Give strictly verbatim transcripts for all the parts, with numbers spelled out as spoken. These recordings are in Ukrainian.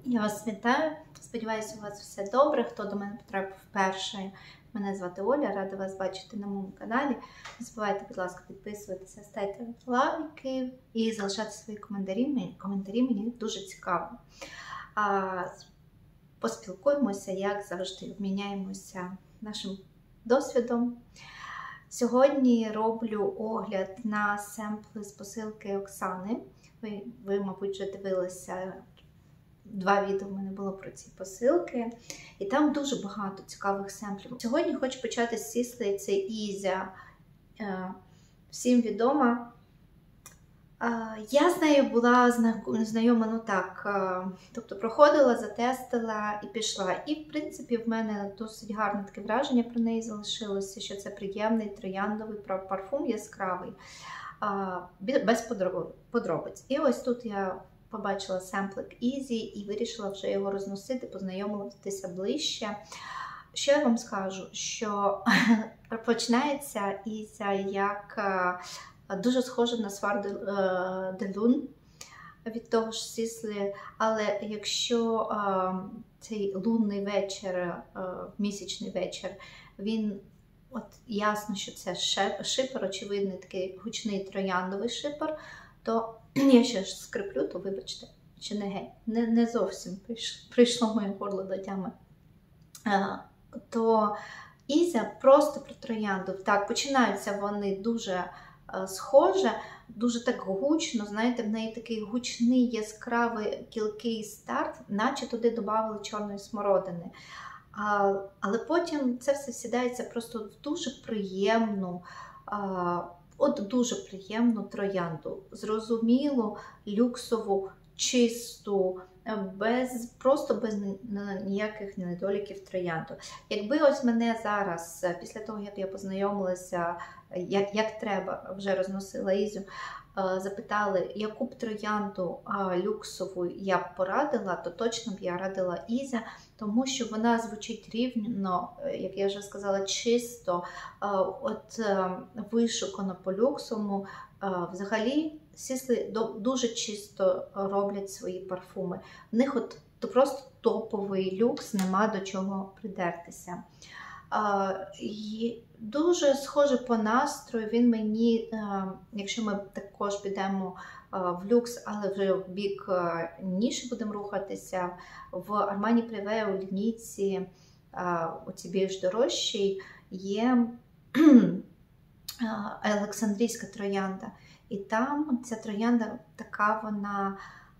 Я вас вітаю, сподіваюся, у вас все добре. Хто до мене потрапив вперше, мене звати Оля, рада вас бачити на моєму каналі. Не забувайте, будь ласка, підписуватися, ставте лайки і залишати свої коментарі. Коментарі мені дуже цікаво. А, поспілкуємося, як завжди, обміняємося нашим досвідом. Сьогодні роблю огляд на семпли з посилки Оксани. Ви, ви мабуть, вже дивилися. Два відео в мене було про ці посилки, і там дуже багато цікавих семплів. Сьогодні хочу почати з Сіслі, це Ізя. Всім відома. Я з нею була знайома, ну так, тобто проходила, затестила і пішла. І, в принципі, в мене досить гарне таке враження про неї залишилося, що це приємний трояндовий парфум, яскравий, без подробиць. І ось тут я побачила семплик Ізі і вирішила вже його розносити, познайомитися ближче. Що я вам скажу, що починається Ізя як дуже схожа на Soir de Lune від того ж Сіслі, але якщо цей лунний вечір, місячний вечір, він, от ясно, що це шипер, очевидний такий гучний трояндовий шипер, то я ще ж скриплю, то вибачте, чи не гей, не, не зовсім прийшло моє горло до тями. А, то Ізя просто про троянду. Так, починаються вони дуже а, схоже, дуже так гучно, знаєте, в неї такий гучний, яскравий, кілкий старт, наче туди додали чорної смородини. А, але потім це все сідається просто в дуже приємну, а, От дуже приємну троянду, зрозумілу, люксову, чисту, без, просто без ніяких недоліків троянду. Якби ось мене зараз, після того, як я познайомилася, як, як треба, вже розносила Ізю, запитали, яку б троянду люксову я б порадила, то точно б я радила Ізя, тому що вона звучить рівно, як я вже сказала, чисто, от вишукано по люксовому. Взагалі, Сіслі дуже чисто роблять свої парфуми. В них от то просто топовий люкс, нема до чого придертися. Дуже схоже по настрою, він мені, якщо ми також підемо в люкс, але вже в бік ніші будемо рухатися, в Armani Privé у лінійці, оці більш дорожчій, є Олександрійська троянда. І там ця троянда така вона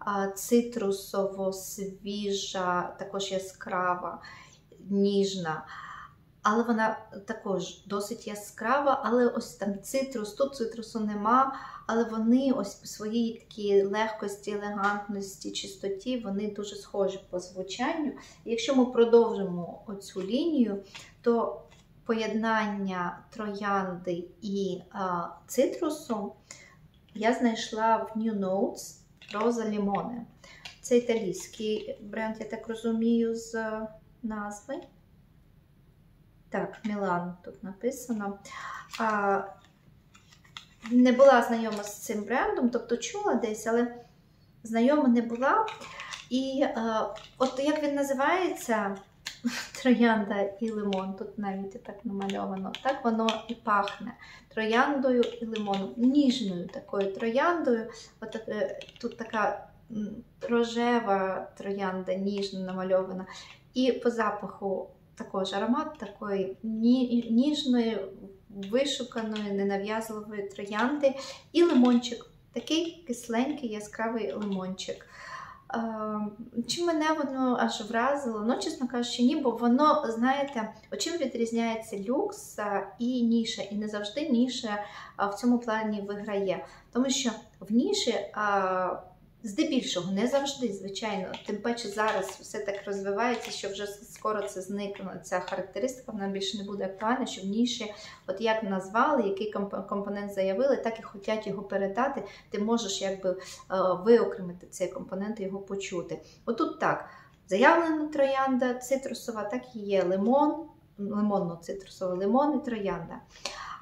цитрусово-свіжа, також яскрава, ніжна. Але вона також досить яскрава, але ось там цитрус, тут цитрусу нема, але вони ось по своїй такій легкості, елегантності, чистоті, вони дуже схожі по звучанню. І якщо ми продовжимо оцю лінію, то поєднання троянди і а, цитрусу я знайшла в New Notes Rosa Limone. Це італійський бренд, я так розумію, з назви. Так, Мілан тут написано. А, не була знайома з цим брендом, тобто чула десь, але знайома не була. І а, от як він називається, троянда і лимон, тут навіть так намальовано, так воно і пахне. Трояндою і лимоном, ніжною такою трояндою. От, тут така рожева троянда, ніжно намальована. І по запаху також аромат такої ніжної, вишуканої, ненав'язливої троянди. І лимончик, такий кисленький, яскравий лимончик. Чи мене воно аж вразило? Ну, чесно кажучи, ні, бо воно, знаєте, чим відрізняється люкс і ніша, і не завжди ніша в цьому плані виграє. Тому що в ніші, здебільшого, не завжди, звичайно, тим паче зараз все так розвивається, що вже скоро це зникне, ця характеристика, вона більше не буде актуальна, що в ніші, от як назвали, який компонент заявили, так і хочуть його передати, ти можеш якби виокремити цей компонент і його почути. Отут так, заявлена троянда, цитрусова, так і є лимон, лимонно-цитрусова, лимон і троянда.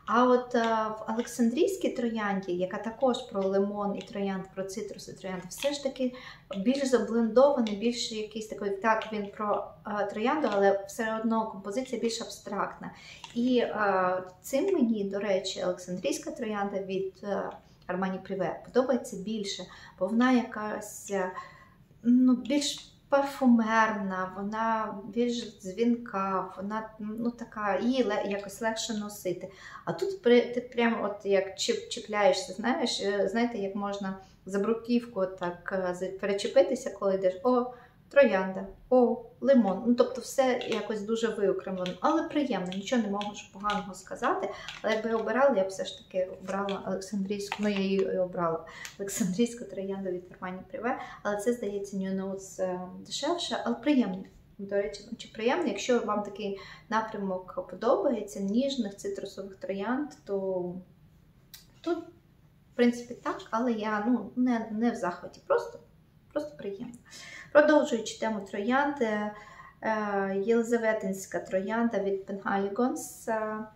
А от а, в Олександрійській троянді, яка також про лимон і троянд, про цитруси троянди, все ж таки більш заблендований, більш якийсь такий, так, він про а, троянду, але все одно композиція більш абстрактна. І а, цим мені, до речі, Олександрійська троянда від Armani Privé подобається більше, бо вона якась, ну, більш парфумерна, вона більш дзвінка, вона, ну, така, її якось легше носити. А тут ти прямо от як чіп, чіпляєшся, знаєш, знаєте, як можна за бруківку так перечепитися, коли йдеш, о, троянда, о, лимон. Ну, тобто все якось дуже виокремлено, але приємно, нічого не можу поганого сказати. Але якби я обирала, я б все ж таки обрала Олександрійську, ну я її обрала, Олександрійську троянду від Armani Privé, але це, здається, New Notes дешевше, але приємно. До речі, чи приємно, якщо вам такий напрямок подобається, ніжних цитрусових троянд, то тут, в принципі, так, але я, ну, не, не в захваті, просто, просто приємно. Продовжуючи тему троянди, Єлизаветинська троянда від Penhaligon's.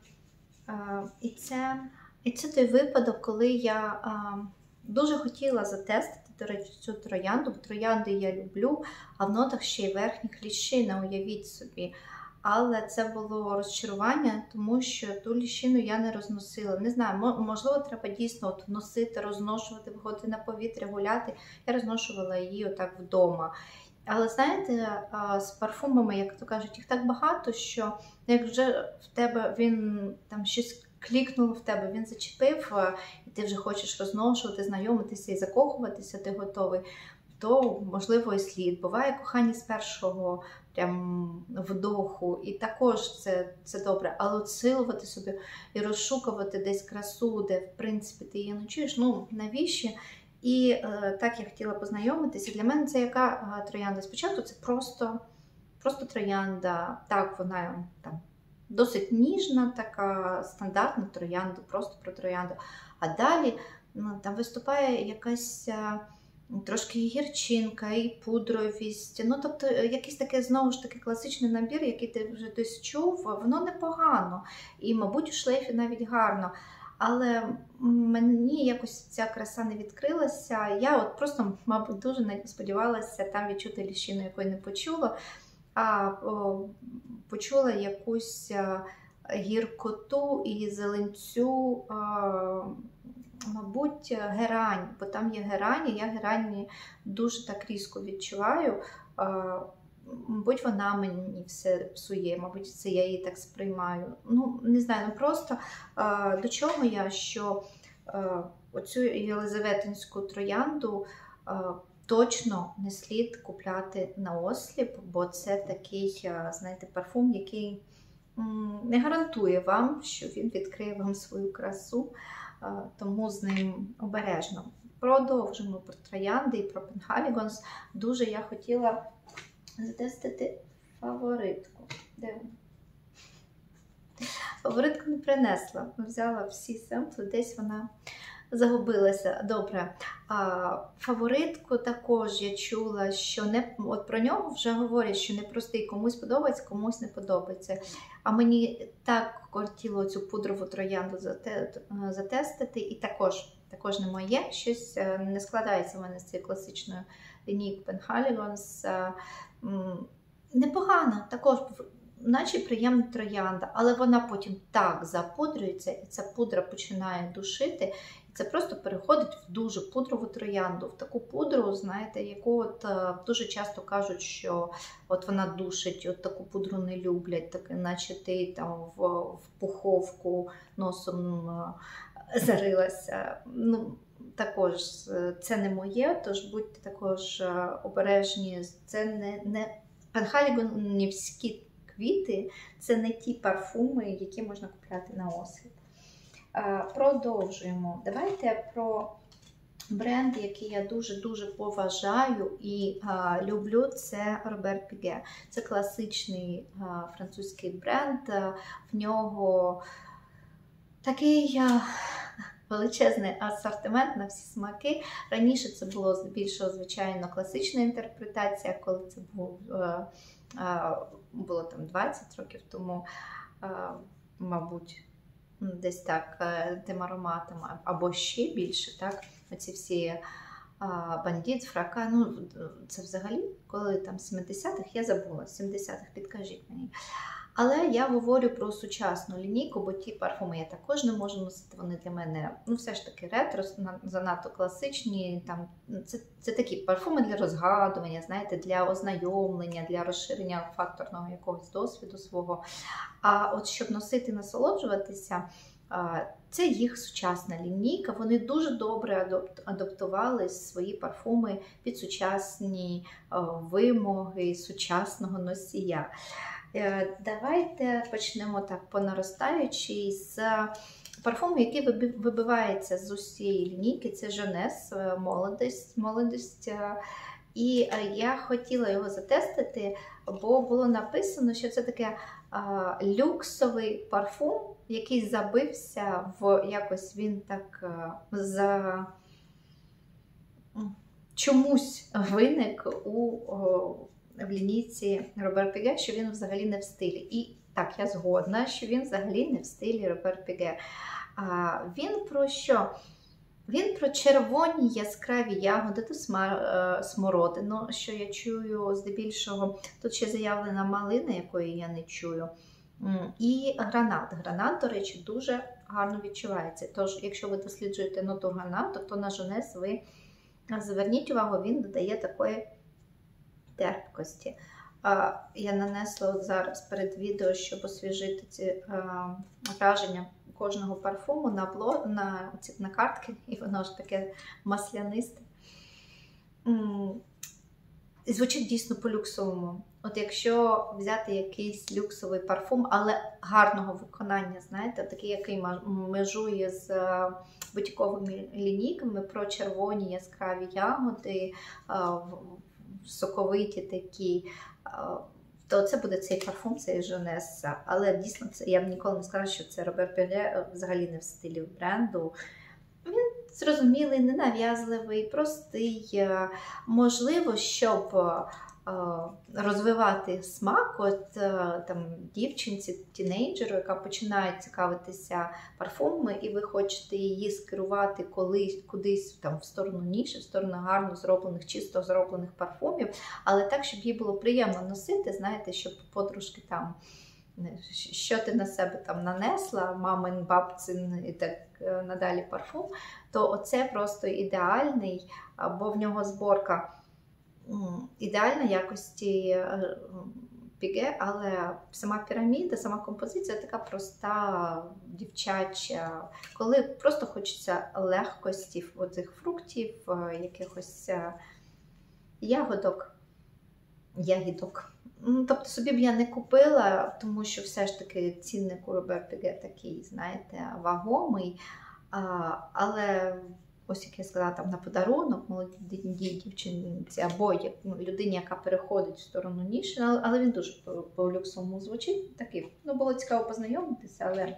І це, і це той випадок, коли я дуже хотіла затестити, до речі, цю троянду, бо троянди я люблю, а в нотах ще й верхніх ліщина, уявіть собі. Але це було розчарування, тому що ту ліщину я не розносила. Не знаю, можливо, треба дійсно от носити, розношувати, виходити на повітря, гуляти. Я розношувала її отак вдома. Але, знаєте, з парфумами, як то кажуть, їх так багато, що як вже в тебе він там щось клікнуло в тебе, він зачепив, і ти вже хочеш розношувати, знайомитися і закохуватися, ти готовий, то, можливо, і слід. Буває кохання з першого прям вдоху, і також це, це добре. Але от силувати собі і розшукувати десь красу, де, в принципі, ти її не чуєш, ну, навіщо? І е, так я хотіла познайомитися. Для мене це яка е, троянда? Спочатку це просто, просто троянда. Так, вона там досить ніжна, така стандартна троянда, просто про троянду. А далі ну, там виступає якась е, трошки гірчинка, і пудровість. Ну, тобто, якийсь такий, знову ж таки, класичний набір, який ти вже десь чув, воно непогано. І, мабуть, у шлейфі навіть гарно. Але мені якось ця краса не відкрилася. Я от просто, мабуть, дуже не сподівалася там відчути ліщину, якої не почула, а о, почула якусь гіркоту і зеленцю, а, мабуть, герань, бо там є герань, і я герань дуже так різко відчуваю. А, мабуть, вона мені все псує, мабуть, це я її так сприймаю. Ну, не знаю, ну просто а, до чого я, що а, оцю Єлизаветинську троянду а, точно не слід купляти на осліп, бо це такий, а, знаєте, парфум, який м, не гарантує вам, що він відкриє вам свою красу, а, тому з ним обережно. Продовжимо про троянди і про Penhaligon's. Дуже я хотіла затестити фаворитку. Де вона? Фаворитку не принесла. Взяла всі семпли, десь вона загубилася. Добре. А, фаворитку також я чула, що не, от про нього вже говорять, що непростий, комусь подобається, комусь не подобається. А мені так хотіло цю пудрову троянду затестити, і також, також не моє, щось не складається в мене з цією класичною лінійкою Penhaligon's. Непогана, також, наче приємна троянда, але вона потім так запудрюється, і ця пудра починає душити, і це просто переходить в дуже пудрову троянду, в таку пудру, знаєте, яку от дуже часто кажуть, що от вона душить, от таку пудру не люблять, так, наче ти там в, в пуховку носом зарилася. Ну, також це не моє, тож будьте також обережні. Це не, не Penhaligon'івські квіти, це не ті парфуми, які можна купляти на осліп. Продовжуємо. Давайте про бренд, який я дуже-дуже поважаю і а, люблю, це Robert Piguet. Це класичний а, французький бренд. В нього такий а, величезний асортимент на всі смаки. Раніше це було здебільшого, звичайно, класична інтерпретація, коли це був, а, а, було там двадцять років тому, а, мабуть, десь так тим ароматом, або ще більше, так, оці всі бандит, фрака, ну, це взагалі, коли там сімдесятих, я забула, сімдесятих, підкажіть мені. Але я говорю про сучасну лінійку, бо ті парфуми я також не можу носити, вони для мене, ну, все ж таки ретро, занадто класичні, там, це, це такі парфуми для розгадування, знаєте, для ознайомлення, для розширення факторного якогось досвіду свого. А от щоб носити, насолоджуватися, це їх сучасна лінійка, вони дуже добре адаптували свої парфуми під сучасні вимоги сучасного носія. Давайте почнемо так по наростаючій з парфуму, який вибивається з усієї лінійки. Це Jeunesse, молодість, молодість. І я хотіла його затестити, бо було написано, що це таке а, люксовий парфум, який забився в якось він так а, за чомусь виник у о, в лінійці Робер Піге, що він взагалі не в стилі. І так, я згодна, що він взагалі не в стилі Робер Піге. А, він про що? Він про червоні яскраві ягоди, то смородину, що я чую здебільшого. Тут ще заявлена малина, якої я не чую. І гранат. Гранат, до речі, дуже гарно відчувається. Тож, якщо ви досліджуєте ноту гранату, то на Jeunesse ви зверніть увагу, він додає такої терпкості. Я нанесла от зараз перед відео, щоб освіжити ці враження кожного парфуму на блог, на, на картки, і воно ж таке маслянисте. Звучить дійсно по-люксовому. От якщо взяти якийсь люксовий парфум, але гарного виконання, знаєте, такий, який межує з бутіковими лінійками, про червоні яскраві ягоди, соковиті такі, то це буде цей парфум, цей Jeunesse. Але дійсно, це, я б ніколи не сказала, що це Робер Піге взагалі не в стилі бренду. Він зрозумілий, ненав'язливий, простий. Можливо, щоб розвивати смак от там дівчинці, тінейджеру, яка починає цікавитися парфумами, і ви хочете її скерувати колись, кудись там в сторону ніші, в сторону гарно зроблених, чисто зроблених парфумів, але так, щоб їй було приємно носити, знаєте, щоб подружки там, що ти на себе там нанесла, мамин, бабцин і так надалі парфум, то оце просто ідеальний, бо в нього зборка ідеальна якості Піге, але сама піраміда, сама композиція така проста, дівчача, коли просто хочеться легкості оцих фруктів, якихось ягодок, ягідок. Тобто собі б я не купила, тому що все ж таки цінник у Робер Піге такий, знаєте, вагомий, але ось, як я сказала, там на подарунок молодій дівчинці або людині, яка переходить в сторону ніші, але він дуже по-люксовому звучить. Такий, ну, було цікаво познайомитися, але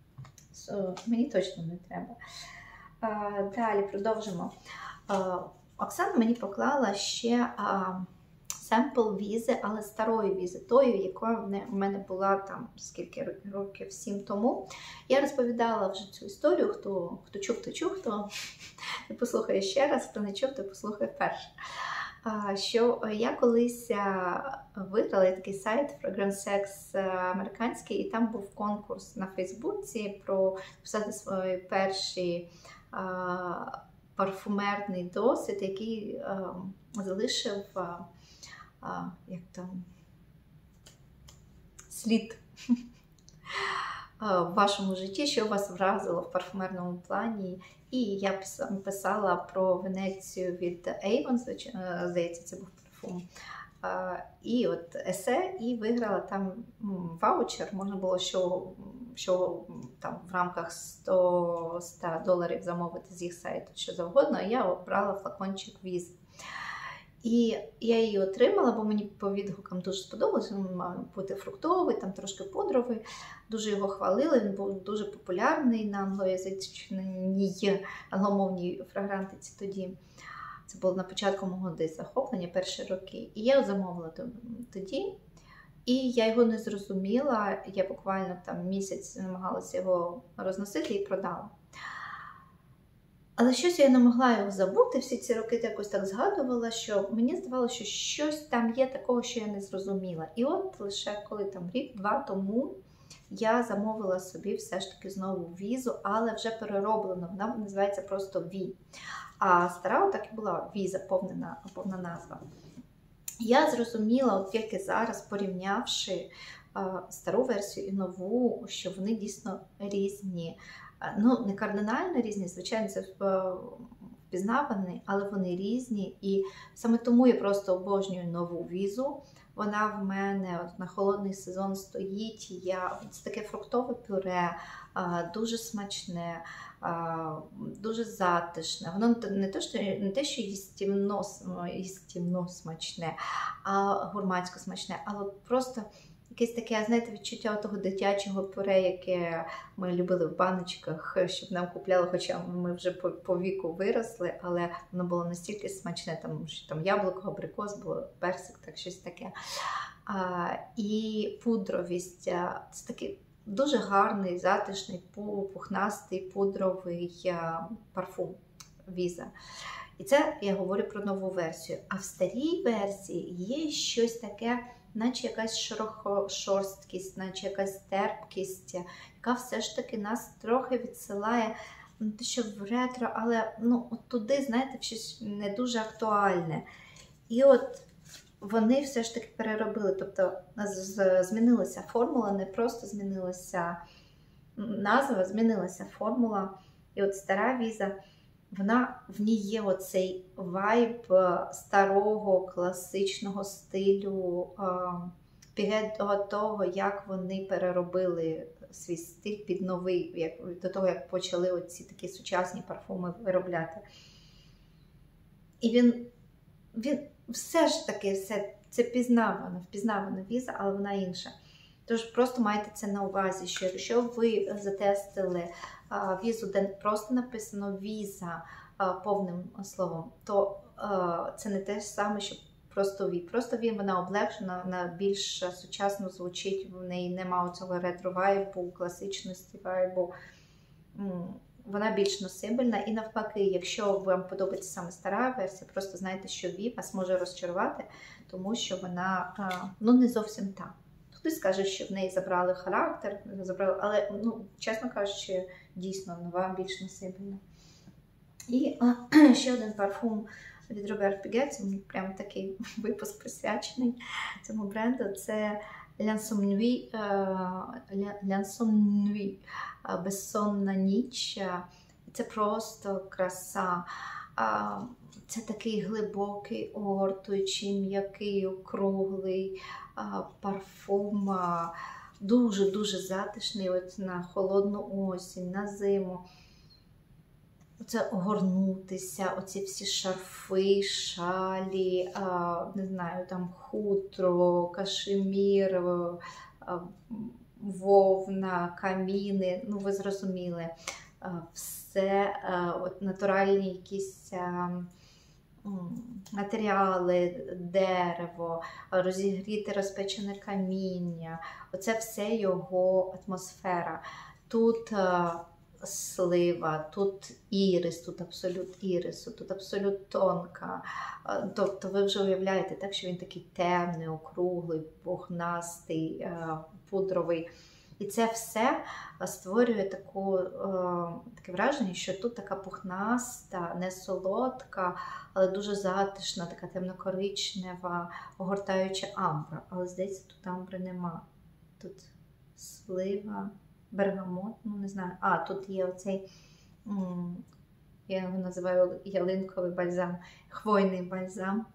мені точно не треба. Далі продовжимо. Оксана мені поклала ще семпл візи, але старої візи, тої, якою в мене була там скільки років, сім тому. Я розповідала вже цю історію, хто, хто чув, то чув, хто не послухає ще раз, хто не чув, то послухає вперше. Що я колись виграла такий сайт Fragrance Sex американський, і там був конкурс на Фейсбуці про писати свої перші парфумерний досвід, який залишив А, як там, слід в вашому житті, що вас вразило в парфумерному плані. І я писала про Венецію від Avon, здається, це був парфум. І от есе, і виграла там ваучер, можна було що, що там в рамках сто доларів замовити з їх сайту, що завгодно, а я обрала флакончик віз. І я її отримала, бо мені по відгукам дуже сподобалося, він мав бути фруктовий, там трошки подровий, дуже його хвалили, він був дуже популярний на англоязичній, англомовній фрагрантиці тоді. Це було на початку мого десь захоплення, перші роки. І я замовила тоді, І я його не зрозуміла, я буквально там місяць намагалася його розносити і продала. Але щось я не могла його забути, всі ці роки якось так згадувала, що мені здавалося, що щось там є такого, що я не зрозуміла. І от лише коли там рік-два тому я замовила собі все ж таки знову візу, але вже перероблено, вона називається просто Ві. А стара так і була Віза, повна, повна назва. Я зрозуміла, от тільки зараз, порівнявши а, стару версію і нову, що вони дійсно різні. Ну, не кардинально різні, звичайно, це впізнавані, але вони різні. І саме тому я просто обожнюю нову візу. Вона в мене от, на холодний сезон стоїть. Я, це таке фруктове пюре, дуже смачне, дуже затишне. Воно не те, що, не те, що їстівно, їстівно смачне, а гурмансько смачне, але просто якесь таке, знаєте, відчуття того дитячого пюре, яке ми любили в баночках, щоб нам купляли, хоча ми вже по, по віку виросли, але воно було настільки смачне, там, що там яблуко, абрикос, було персик, так щось таке. А, і пудровість, це такий дуже гарний, затишний, пухнастий, пудровий парфум Віза. І це я говорю про нову версію. А в старій версії є щось таке, наче якась шорсткість, наче якась терпкість, яка все ж таки нас трохи відсилає, не те, що в ретро, але ну, от туди, знаєте, щось не дуже актуальне. І от вони все ж таки переробили, тобто змінилася формула, не просто змінилася назва, змінилася формула. І от стара віза, вона, в ній є оцей вайб старого класичного стилю, до того, як вони переробили свій стиль під новий, як, до того, як почали оці такі сучасні парфуми виробляти. І він, він все ж таки, все, це пізнавана, впізнавана віза, але вона інша. Тож просто майте це на увазі, що якщо ви затестили а, візу, де просто написано віза а, повним словом, то а, це не те ж саме, що просто Ві. Просто Ві, вона облегшена, вона більш сучасно звучить, в неї немає цього ретро-вайбу, класичності вайбу. Вона більш носибельна. І навпаки, якщо вам подобається саме стара версія, просто знайте, що Ві вас може розчарувати, тому що вона а, ну, не зовсім та. Хтось скаже, що в неї забрали характер, забрали, але, ну, чесно кажучи, дійсно, нова більш насибельна. І а, ще один парфум від Робер Пюге, це прям такий випуск присвячений цьому бренду, це L'Insomnie, L'Insomnie, безсонна ніч. Це просто краса. Це такий глибокий, огортуючий, м'який, округлий парфум, дуже-дуже затишний от на холодну осінь, на зиму. Оце огорнутися, оці всі шарфи, шалі, не знаю, там хутро, кашемір, вовна, каміни, ну ви зрозуміли. Все, от натуральні якісь матеріали, дерево, розігріте розпечене каміння. Оце все його атмосфера. Тут слива, тут ірис, тут абсолют ірису, тут абсолют тонка. Тобто ви вже уявляєте, так, що він такий темний, округлий, пухнастий, пудровий. І це все створює таку, таке враження, що тут така пухнаста, не солодка, але дуже затишна, така темно-коричнева, огортаюча амбра. Але, здається, тут амбри нема. Тут слива, бергамот, ну не знаю. А, тут є оцей, я його називаю ялинковий бальзам, хвойний бальзам,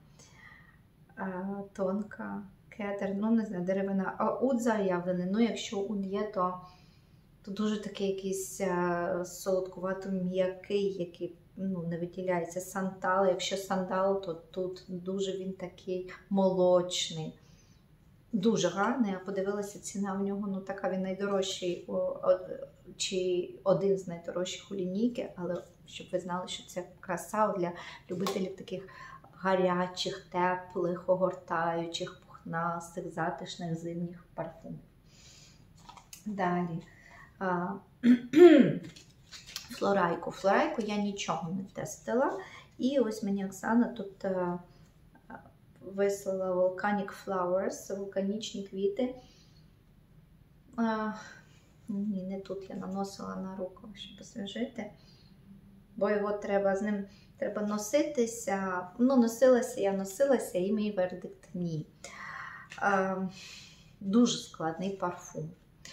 тонка. Кетер, ну не знаю, деревина, а уд заявлений. Ну, якщо уд є, то, то дуже такий якийсь солодкувато-м'який, який ну, не виділяється. Сандал, якщо сандал, то тут дуже він такий молочний. Дуже гарний, я подивилася, ціна у нього, ну така він найдорожчий, чи один з найдорожчих у лінійки, але щоб ви знали, що це краса для любителів таких гарячих, теплих, огортаючих, вікна з цих затишних зимніх парфумів. Далі. Флорайку. Флорайку я нічого не тестила. І ось мені Оксана тут вислала Volcanic Flowers, вулканічні квіти. А, ні, не тут я наносила на руку, щоб освіжити. Бо його треба, з ним треба носитися. Ну, носилася я, носилася, і мій вердикт ні. А, дуже складний парфум.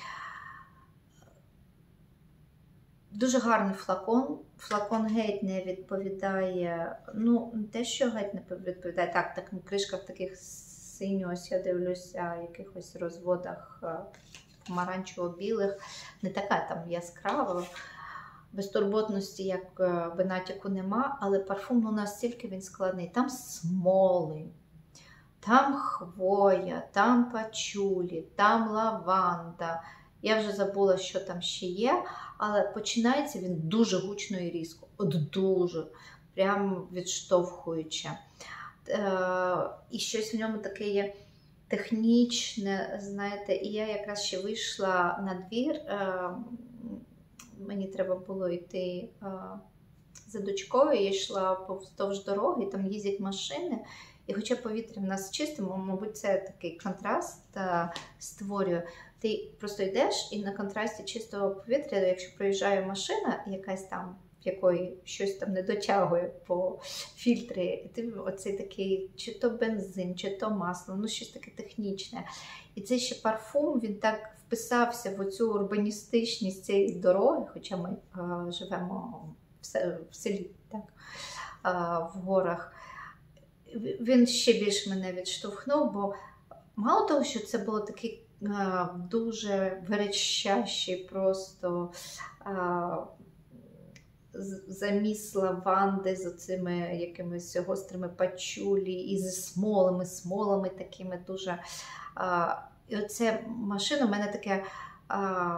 Дуже гарний флакон. Флакон геть не відповідає, ну, не те, що геть не відповідає, так, так, кришка в таких синьо, ось я дивлюся, якихось розводах помаранчево-білих, не така там яскрава, безтурботності, як би натяку нема, але парфум, ну, настільки він складний. Там смоли, там хвоя, там пачулі, там лаванда. Я вже забула, що там ще є, але починається він дуже гучно і різко. От дуже, прям відштовхуюче. Е, і щось в ньому таке є технічне, знаєте, і я якраз ще вийшла на двір, е, мені треба було йти е, за дочкою, я йшла повздовж дороги, там їздять машини, і хоча повітря в нас чисте, мабуть, це такий контраст е, створює. Ти просто йдеш і на контрасті чистого повітря, якщо проїжджає машина якась там, в якої щось там не дотягує по фільтрі, і ти оцей такий, чи то бензин, чи то масло, ну щось таке технічне. І цей ще парфум, він так вписався в оцю урбаністичність цієї дороги, хоча ми е, живемо в, в селі, так, е, в горах. Він ще більше мене відштовхнув, бо мало того, що це було такий а, дуже верещащий просто а, заміс лаванди з оцими якимись гострими пачулі і зі смолами, смолами такими дуже. А, і оце машина, у мене таке а,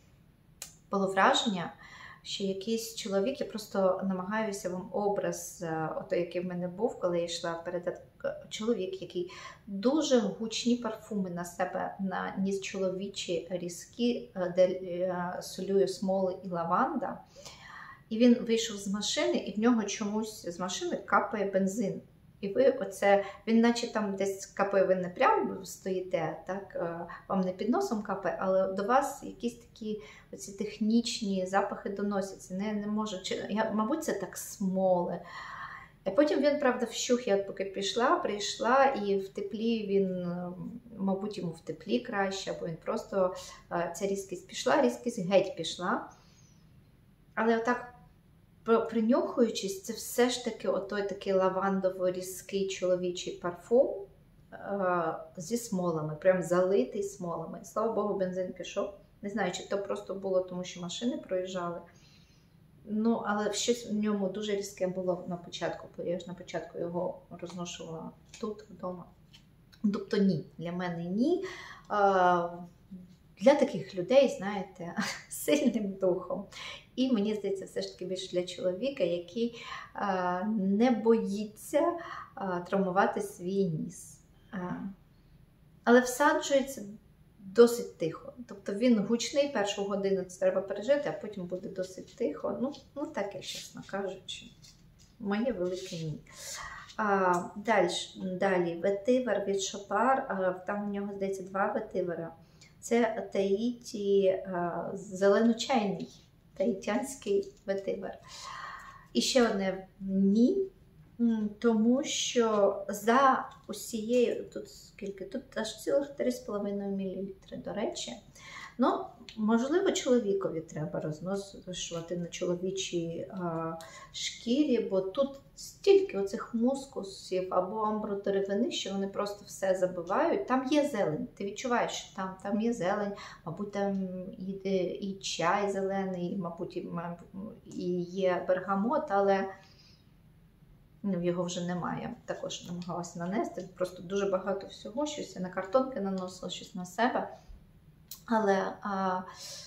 було враження, що якийсь чоловік, я просто намагаюся вам образ, отой, який в мене був, коли я йшла вперед, чоловік, який дуже гучні парфуми на себе наніс, чоловічі різкі, де солює смоли і лаванда. І він вийшов з машини, і в нього чомусь з машини капає бензин. І ви оце, він наче там десь капає, ви не прямо стоїте, так, вам не під носом капає, але до вас якісь такі оці технічні запахи доносяться. Не, не можу, чи, я, мабуть, це так смоли. А потім він, правда, вщух, я поки пішла, прийшла, і в теплі він, мабуть, йому в теплі краще, або він просто, ця різкість пішла, різкість геть пішла. Але отак, принюхуючись, це все ж таки отой такий лавандово-різкий чоловічий парфум е зі смолами, прям залитий смолами. Слава Богу, бензин пішов. Не знаю, чи то просто було, тому що машини проїжджали. Ну, але щось в ньому дуже різке було на початку, бо я ж на початку його розношувала тут, вдома. Тобто ні, для мене ні. Е Для таких людей, знаєте, сильним духом. І мені здається, все ж таки більше для чоловіка, який а, не боїться а, травмувати свій ніс. А, але всаджується досить тихо. Тобто він гучний, першу годину це треба пережити, а потім буде досить тихо. Ну, ну таке, чесно кажучи, моє велике ні. А, далі, далі, ветивер від Шопар, а, там у нього, здається, два ветивера. Це Таїті, зеленочайний таїтянський ветивер. І ще одне ні, тому що за усією, тут скільки, тут аж цілих три з половиною мілілітри, до речі. Ну, можливо, чоловікові треба розношувати на чоловічій а, шкірі, бо тут стільки оцих мускусів або амбродеревини, що вони просто все забивають. Там є зелень, ти відчуваєш, що там, там є зелень, мабуть, там і, і чай зелений, мабуть, і, і є бергамот, але ну, його вже немає. Також намагалася нанести, просто дуже багато всього, щось я на картонки наносила, щось на себе. Але а,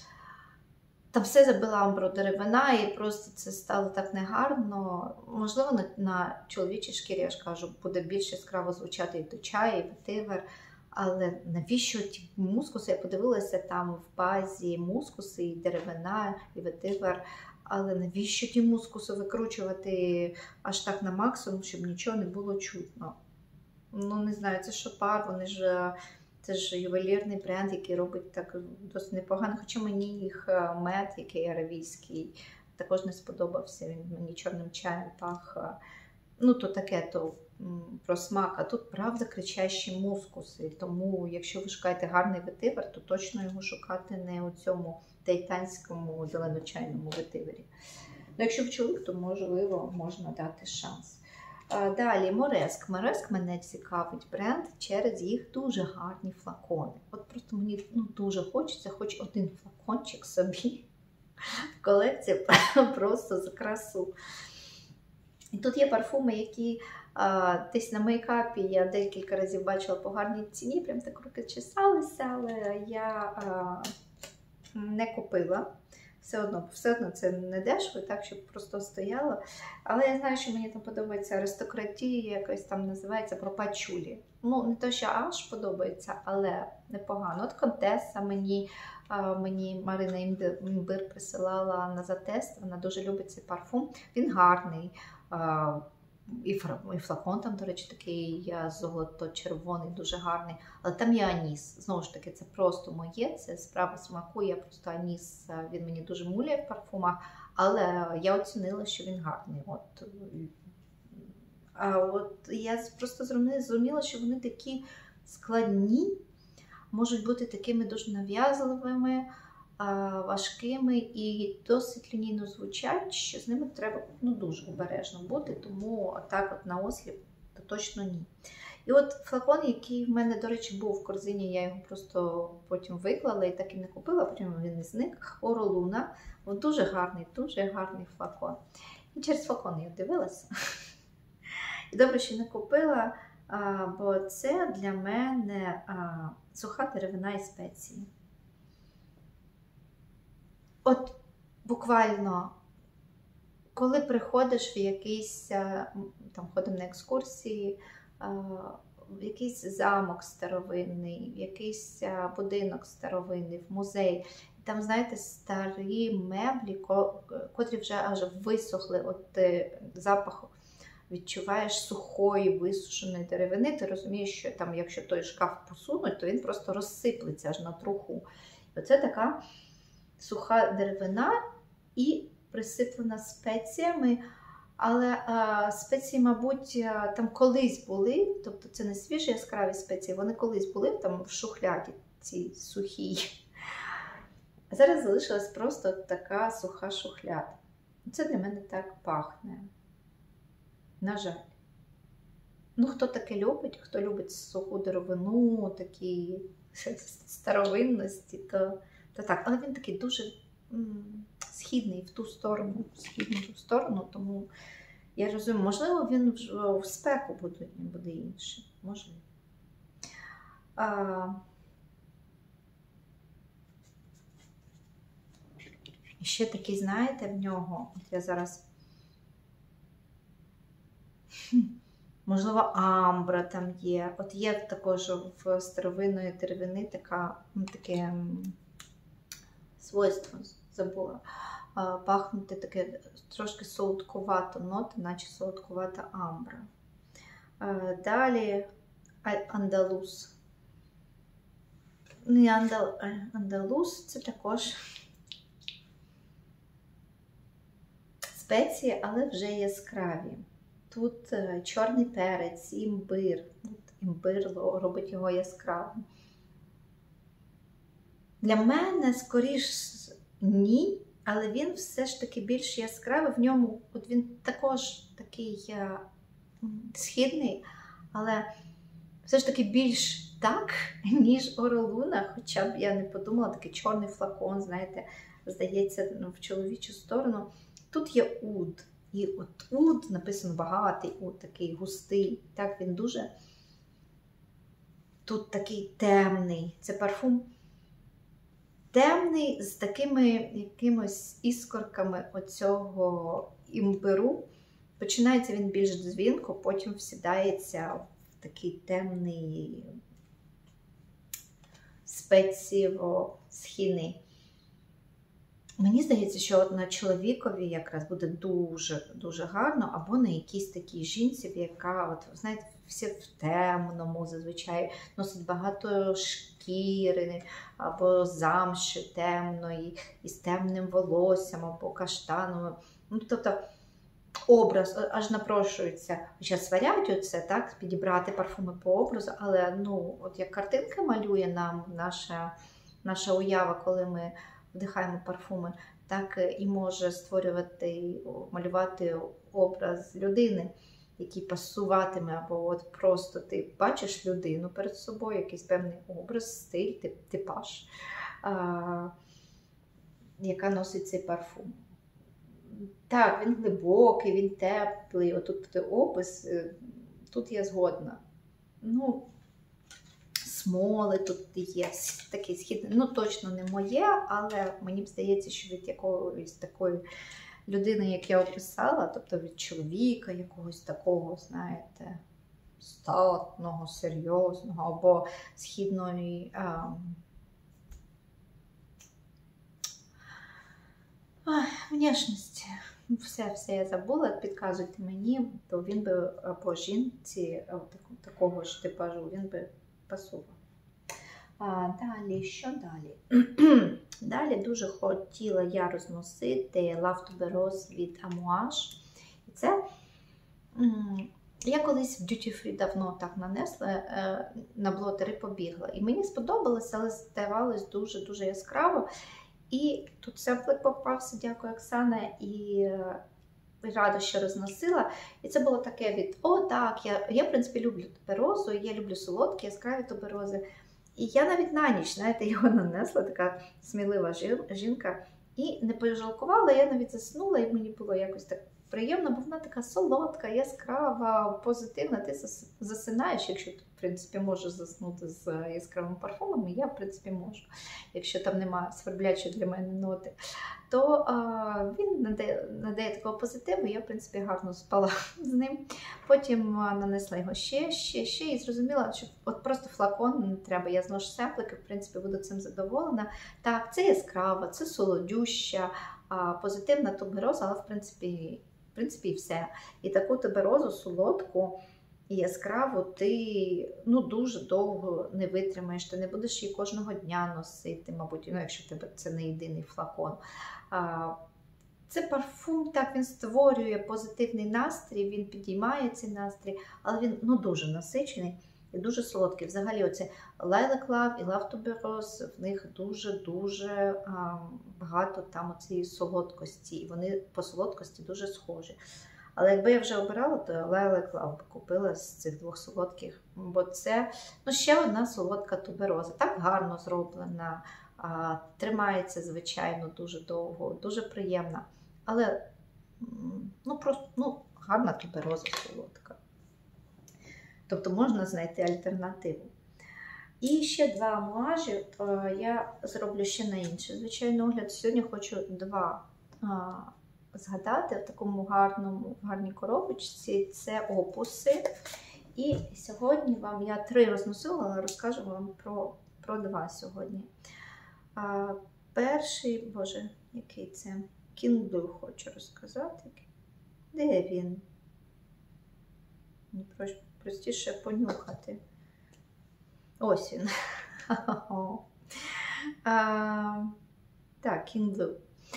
там все забила амбродеревина, і просто це стало так негарно. Можливо, на, на чоловічій шкірі, я ж кажу, буде більш яскраво звучати і то чай, і ветивер. Але навіщо ті мускуси? Я подивилася, там в базі мускуси, і деревина, і ветивер. Але навіщо ті мускуси викручувати аж так на максимум, щоб нічого не було чутно? Ну, не знаю, це Шопар, вони ж, це ж ювелірний бренд, який робить так досить непогано. Хоча мені їх мед, який аравійський, також не сподобався. Він мені чорним чаєм пах. Ну, то таке, то про смак. А тут, правда, кричащі мускуси. Тому, якщо ви шукаєте гарний ветивер, то точно його шукати не у цьому тайтанському зеленочайному ветивері. Ну, якщо в чоловік, то, можливо, можна дати шанс. Далі, Мореск. Мореск мене цікавить бренд через їх дуже гарні флакони. От просто мені ну, дуже хочеться хоч один флакончик собі в колекції просто за красу. І тут є парфуми, які а, десь на мейкапі я декілька разів бачила по гарній ціні, прям так руки чесалися, але я а, не купила. Все одно, все одно це не дешево, так, щоб просто стояло. Але я знаю, що мені там подобається аристократія, якось там називається пропачулі. Ну, не то, що аж подобається, але непогано. От Контеса мені, мені Марина Імбир присилала на затест, вона дуже любить цей парфум. Він гарний. І флакон там, до речі, такий золото-червоний, дуже гарний. Але там є аніс. Знову ж таки, це просто моє, це справа смаку. Я просто аніс, він мені дуже муляє в парфумах. Але я оцінила, що він гарний. От. А от я просто зрозуміла, що вони такі складні, можуть бути такими дуже нав'язливими, важкими і досить лінійно звучать, що з ними треба ну, дуже обережно бути, тому так от на осліп то точно ні. І от флакон, який в мене, до речі, був в корзині, я його просто потім виклала і так і не купила, потім він і зник, Оролуна. Він дуже гарний, дуже гарний флакон. І через флакон я дивилася. І добре, що не купила, бо це для мене суха деревина і спеції. От буквально, коли приходиш в якийсь, там ходимо на екскурсії, в якийсь замок старовинний, в якийсь будинок старовинний, в музей, там, знаєте, старі меблі, котрі вже аж висохли, от запах відчуваєш сухої, висушеної деревини, ти розумієш, що там, якщо той шкаф посунуть, то він просто розсиплеться аж на труху. І оце така суха деревина і присиплена спеціями, але а, спеції, мабуть, там колись були, тобто це не свіжі яскраві спеції, вони колись були там в шухляді, ці сухі. А зараз залишилась просто така суха шухляда. Це для мене так пахне. На жаль. Ну, хто таке любить, хто любить суху деревину, такі старовинності, то... То так, але він такий дуже м, східний в ту сторону, східну сторону, тому я розумію, можливо, він в, в спеку буде, буде інший, можливо. А, і ще такий, знаєте, в нього, от я зараз, можливо, амбра там є, от є також в старовинної деревини така, таке, свойство, забула, пахнути таке трошки солодкувато нота, наче солодкувата амбра. Далі андалус. Не андал, андалус, це також спеції, але вже яскраві. Тут чорний перець, імбир. Імбир робить його яскравим. Для мене, скоріш, ні, але він все ж таки більш яскравий. В ньому, от він також такий а, східний, але все ж таки більш так, ніж Оролуна. Хоча б я не подумала, такий чорний флакон, знаєте, здається, ну, в чоловічу сторону. Тут є уд. І от уд, написано багатий уд, такий густий. Так, він дуже тут такий темний. Це парфум темний, з такими якимось іскорками оцього імбиру. Починається він більш дзвінко, потім всідається в такий темний спецієво-східний. Мені здається, що от на чоловікові якраз буде дуже-дуже гарно, або на якійсь такій жінці, яка, от, знаєте, всі в темному зазвичай носить багато шкіри, або замші темної, із темним волоссям, або каштановим. Ну, тобто образ аж напрошується. Хоча сварять оце, так, підібрати парфуми по образу, але ну, от як картинки малює нам наша, наша уява, коли ми вдихаємо парфуми, так і може створювати, малювати образ людини, який пасуватиме, або от просто ти бачиш людину перед собою, якийсь певний образ, стиль, типаж, а, яка носить цей парфум. Так, він глибокий, він теплий, отут опис, тут я згодна. Ну, смоли тут є, такий східний, ну точно не моє, але мені б здається, що від якоїсь такої людини, як я описала, тобто від чоловіка якогось такого, знаєте, статного, серйозного, або східної а, а, внешності. Все, все я забула, підказуйте мені, то він би по жінці такого ж типажу, він би пасував. А, далі, що далі? Далі дуже хотіла я розносити Love Tuberose від Amouage. І це, я колись в Duty Free давно так нанесла, на блотери побігла. І мені сподобалося, але здавалось дуже-дуже яскраво. І тут семплик попався, дякую, Оксана, і рада, що розносила. І це було таке від, о, так, я, я в принципі, люблю туберозу, я люблю солодкі, яскраві туберози. І я навіть на ніч, знаєте, його нанесла, така смілива жінка, і не пожалкувала, я навіть заснула, і мені було якось так приємно, бо вона така солодка, яскрава, позитивна, ти засинаєш, якщо ти, в принципі, можеш заснути з яскравими парфумами, я, в принципі, можу, якщо там немає сверблячої для мене ноти, то а, він надає, надає такого позитиву, я, в принципі, гарно спала з ним. Потім а, нанесла його ще, ще, ще і зрозуміла, що от просто флакон не треба, я зношу семплики, в принципі, буду цим задоволена. Так, це яскрава, це солодюща, а, позитивна тубероза, але, в принципі, в принципі, і все. І таку туберозу солодку і яскраву ти ну, дуже довго не витримаєш, ти не будеш її кожного дня носити, мабуть, ну, якщо в тебе це не єдиний флакон. А, це парфум, так, він створює позитивний настрій, він підіймає цей настрій, але він ну, дуже насичений і дуже солодкий. Взагалі, оце Lilac Love і Love Tuberose, в них дуже-дуже багато там цієї солодкості, і вони по солодкості дуже схожі. Але якби я вже обирала, то Lilac Love купила з цих двох солодких, бо це ну, ще одна солодка тубероза. Так гарно зроблена, а, тримається, звичайно, дуже довго, дуже приємна. Але ну, просто ну, гарна тубероза солодка. Тобто можна знайти альтернативу. І ще два амуажі я зроблю ще на інший, звичайно, огляд. Сьогодні хочу два а, згадати в такому гарному, гарній коробочці. Це опуси. І сьогодні вам, я три розносила, але розкажу вам про, про два сьогодні. А, перший, боже, який це? King Blue хочу розказати. Де він? Мені простіше понюхати. Ось він. а, так, King Blue.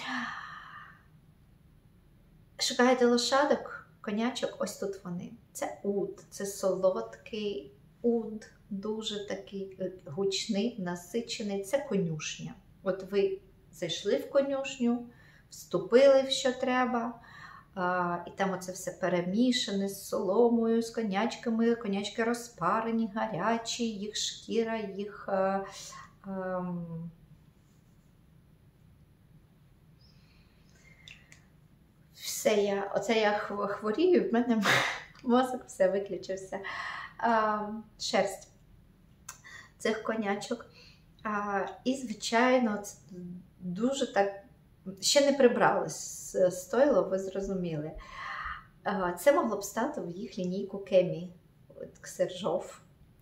Шукаєте лошадок, конячок, ось тут вони. Це уд, це солодкий уд, дуже такий гучний, насичений. Це конюшня. От ви зайшли в конюшню, вступили в що треба, а, і там оце все перемішане з соломою, з конячками. Конячки розпарені, гарячі, їх шкіра, їх... А, а, Все я, оце я хворію, в мене мозок все виключився. А, шерсть цих конячок. А, і, звичайно, дуже так, ще не прибрали з стойло, ви зрозуміли. А, це могло б стати в їх лінійку Кемі, Ксержов.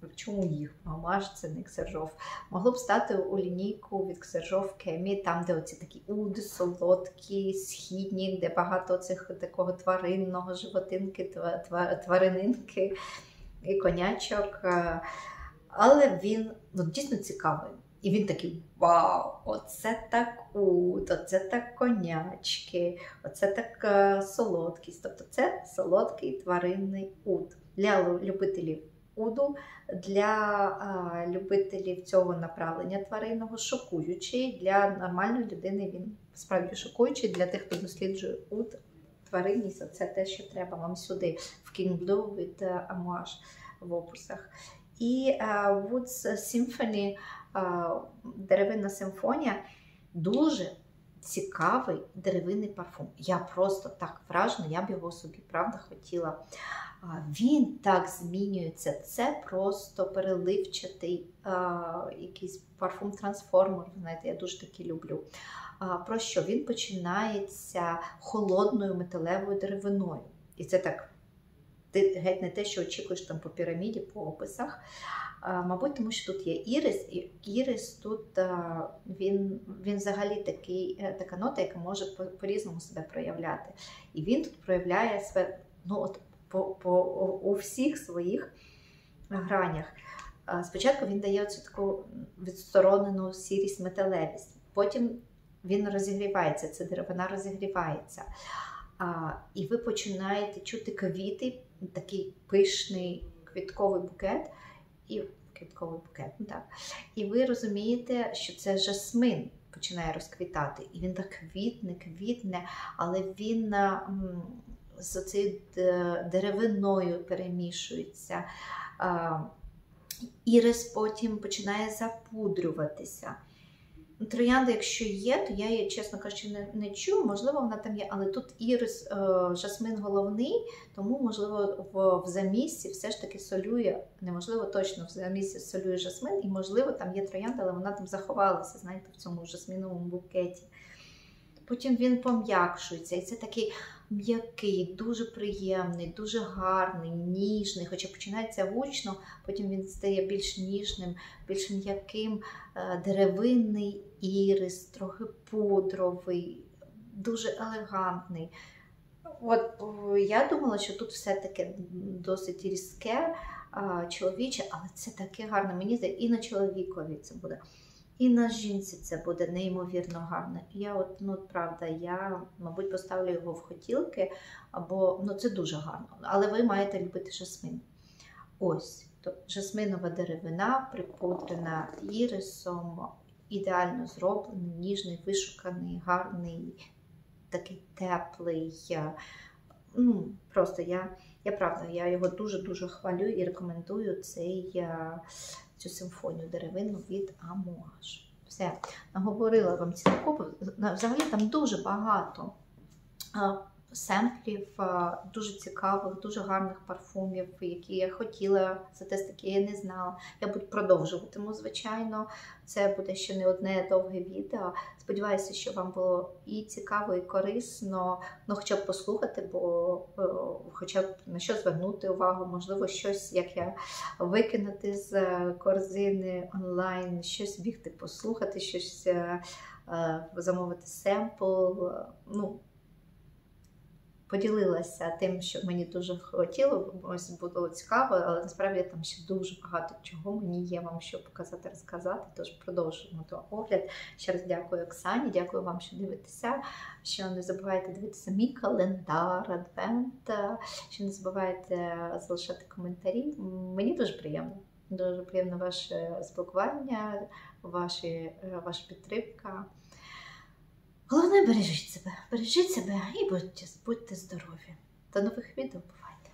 чому їх? Амуаж це не Ксержов. Могло б стати у лінійку від Ксержов Кемі, там, де оці такі уди, солодкі, східні, де багато цих такого тваринного, животинки, тварининки і конячок. Але він ну, дійсно цікавий. І він такий, вау, оце так ут, оце так конячки, оце так uh, солодкість. Тобто це солодкий тваринний ут. Для любителів уду, для а, любителів цього направлення тваринного, шокуючий, для нормальної людини він справді шокуючий, для тих, хто досліджує уд, тваринність, це те, що треба вам сюди, в King Blue від Амуаж в описах. І uh, Woods Symphony, uh, деревинна симфонія, дуже цікавий деревинний парфум. Я просто так вражена, я б його собі, правда, хотіла. Він так змінюється, це просто переливчатий а, якийсь парфум-трансформер, знаєте, я дуже таки люблю. А, про що? Він починається холодною металевою деревиною. І це так, ти геть не те, що очікуєш там по піраміді, по описах. А, мабуть, тому що тут є ірис, і ірис тут, а, він, він взагалі такий, така нота, яка може по-різному себе проявляти. І він тут проявляє себе, ну от, По, по, у всіх своїх гранях. Спочатку він дає оцю таку відсторонену сірість, металевість. Потім він розігрівається, ця деревина розігрівається. А, і ви починаєте чути квіти, такий пишний квітковий букет. І, квітковий букет, ну так. І ви розумієте, що це жасмин починає розквітати. І він так квітне, квітне, але він з цією деревиною перемішується. Ірис потім починає запудрюватися. Троянда, якщо є, то я її, чесно кажучи, не, не чую, можливо, вона там є, але тут ірис, е, жасмин головний, тому, можливо, в, в замісці все ж таки солює, неможливо, точно в замісці солює жасмин, і, можливо, там є троянда, але вона там заховалася, знаєте, в цьому жасминовому букеті. Потім він пом'якшується, і це такий м'який, дуже приємний, дуже гарний, ніжний, хоча починається гучно, потім він стає більш ніжним, більш м'яким, деревинний ірис, трохи пудровий, дуже елегантний. От я думала, що тут все-таки досить різке, чоловіче, але це таке гарне, мені здається, і на чоловікові це буде. І на жінці це буде неймовірно гарно. Я от, ну, правда, я, мабуть, поставлю його в хотілки, або, ну, це дуже гарно. Але ви маєте любити жасмин. Ось, то жасминова деревина, припудрена ірисом, ідеально зроблений, ніжний, вишуканий, гарний, такий теплий. Ну, просто я, я правда, я його дуже-дуже хвалю і рекомендую цей... цю симфонію деревинну від Амуаж. Все, наговорила вам ці купи. Взагалі там дуже багато семплів, дуже цікавих, дуже гарних парфумів, які я хотіла затестити, я не знала. Я буду продовжуватиму, звичайно. Це буде ще не одне довге відео. Сподіваюся, що вам було і цікаво, і корисно, ну, хоча б послухати, бо хоча б на що звернути увагу, можливо, щось, як я викинути з корзини онлайн, щось бігти послухати, щось замовити семпл, ну, поділилася тим, що мені дуже хотіло, ось було цікаво, але насправді там ще дуже багато чого мені є вам що показати, розказати, тож продовжуємо той огляд. Ще раз дякую Оксані, дякую вам, що дивитеся, що не забувайте дивитися мій календар, адвент, що не забувайте залишати коментарі. Мені дуже приємно, дуже приємно ваше спілкування, ваші, ваша підтримка. Головне, бережіть себе, бережіть себе і будьте, будьте здорові. До нових відео, бувайте!